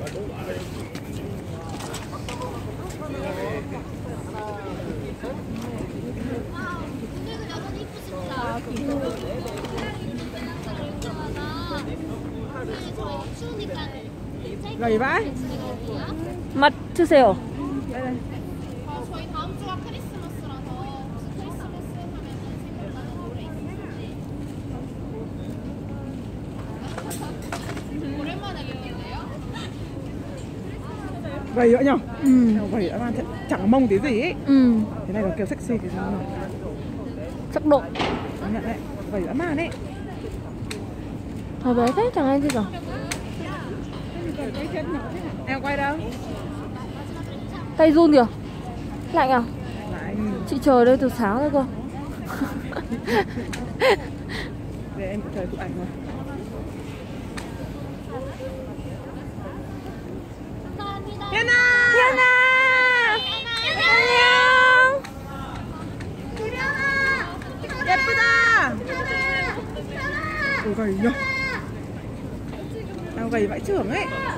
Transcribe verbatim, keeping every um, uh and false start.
Gầy vãi. 맛 드세요. 저희 다음 주가 크리스마스라서 크리스마스 하면은 생각나는 노래 있으세요? 오랜만에 뵙는데요? Gầy vậy nhở? Ừ. Gầy dã man, chẳng mông tí gì ấy. Ừ. Thế này là kiểu sexy thì sao? Sắc độ. Công nhận đấy, gầy dã man đấy. Hồi bé thế chẳng ai gì cả. Em quay đâu? Tay run kìa. Lạnh à? Lạnh. Chị chờ đây từ sáng rồi cơ. Để em chờ chụp ảnh rồi. Hiana! Hiana! 안녕! 예쁘다! 오, gầy nhở? Em gầy vãi chưởng ấy.